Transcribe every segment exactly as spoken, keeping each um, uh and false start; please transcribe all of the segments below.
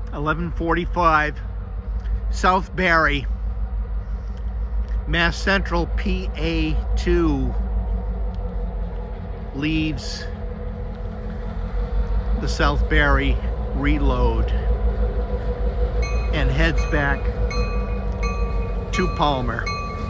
eleven forty-five, South Barre, Mass Central P A two leaves the South Barre reload and heads back to Palmer.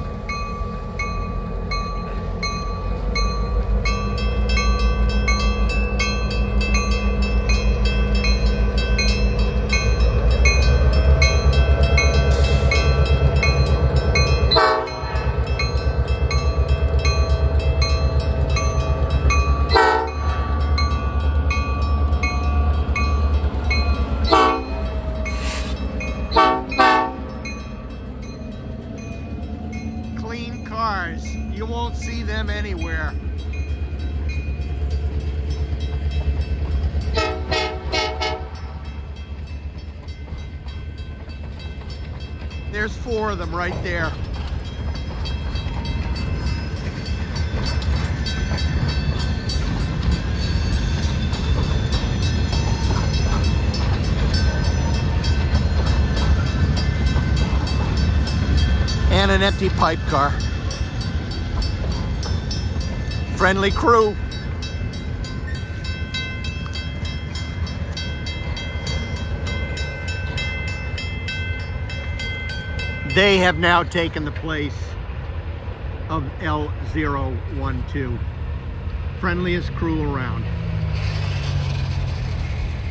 Clean cars. You won't see them anywhere. There's four of them right there. And an empty pipe car. Friendly crew. They have now taken the place of L zero one two. Friendliest crew around.